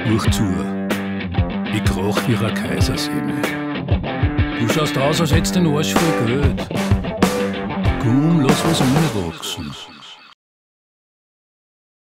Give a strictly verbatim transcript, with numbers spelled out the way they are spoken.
Durch zu. Ich krach wie eine Kaisersemmel. Du schaust aus, als hättest du den Arsch voll Geld. Komm, lass was anwachsen.